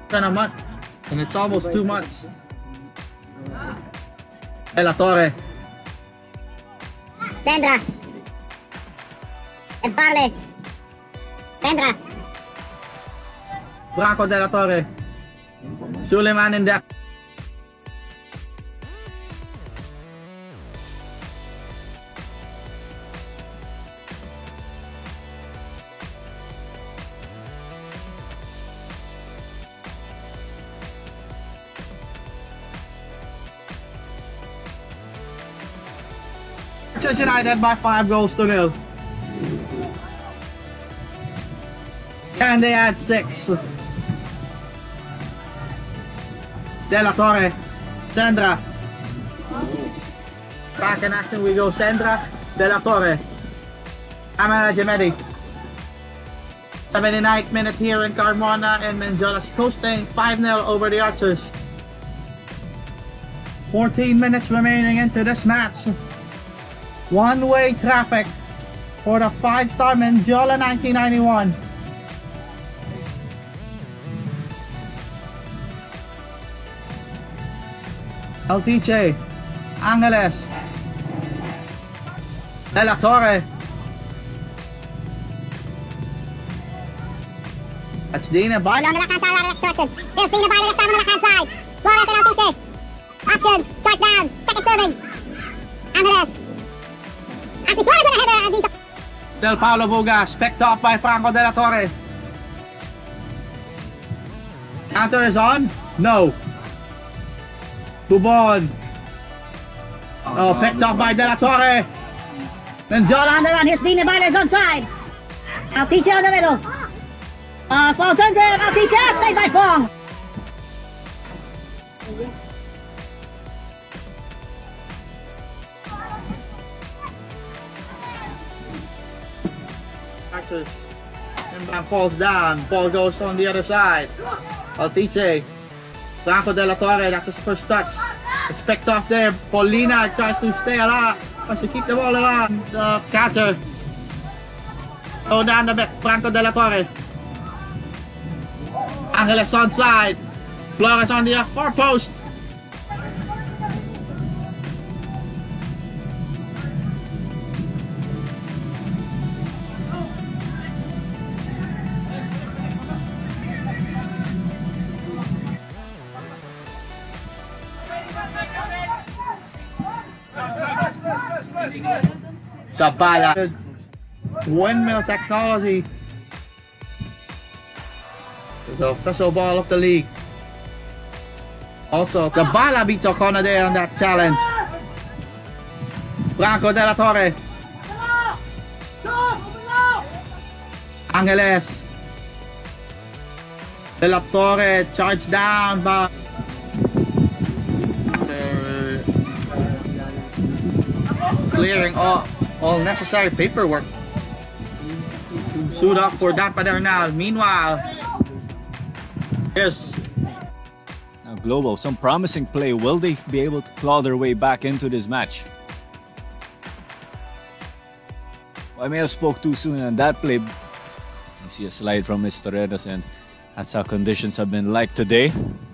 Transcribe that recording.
than a month, and it's almost 2 months. De La Torre. Sandra. Barley. Sandra. Franco De La Torre. Suleiman in deck. Manchester United by 5-0. Can they add 6? De La Torre. Sandra. Back in action we go. Sandra. De La Torre. Amara Jemedi. 79th minute here in Carmona, and Menjola's coasting 5-0 over the Archers. 14 minutes remaining into this match. One-way traffic for the 5-star Menjola 1991. Altice, Angeles, De La Torre. That's Dina Barley. On the left-hand side, right direction. Here's Dina Barley this time on the left-hand side. Flores and Altice. Options, charge down, second serving. Angeles. Actually, Flores with a header and he's... Del Paulo Bugas, picked up by Franco De La Torre. Counter is on? No. Bubon. Oh, picked up by De La Torre. Menjola on the run. Here's Dina Barley's onside. Altice on the middle. Fall center. Altice stayed by Fong. Inbound falls down. Ball goes on the other side. Altice. Franco De La Torre, that's his first touch. It's picked off there. Paulina tries to stay alive. Tries to keep the ball alive. The catcher. Slow down a bit. Franco De La Torre. Angeles onside. Flores on the far post. Zabala. Windmill technology. It's the official ball of the league. Also, Zabala beats O'Connor there on that challenge. Franco De La Torre. Angeles. De La Torre charged down by clearing all necessary paperwork. Suit up for that Padernal. Meanwhile, yes. Now Global, some promising play. Will they be able to claw their way back into this match? Well, I may have spoke too soon on that play. You see a slide from Mr. Torredas, and that's how conditions have been like today.